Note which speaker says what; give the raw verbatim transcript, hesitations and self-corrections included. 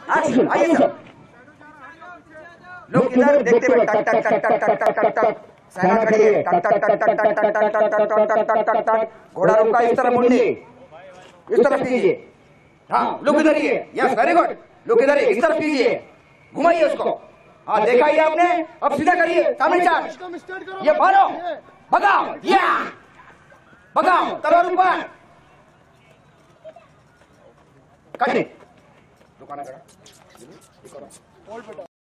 Speaker 1: Action, आइए sir. लोग इधर देखते हुए टक टक टक टक टक टक टक टक सेना खड़ी है, टक टक टक टक टक टक टक टक टक टक टक टक टक घोड़ा रुका, इस तरफ मुंडी, इस तरफ कीजिए। हाँ, लोग इधर ही है, यस वेरी गुड, लोग इधर ही, इस तरफ कीजिए, घुमाइए उसको। हाँ, देखा ही आपने, अब सीधा करिए, सामने चार्ज, ये मारो, भगाओ, या भगाओ, तलवार ऊपर, कट।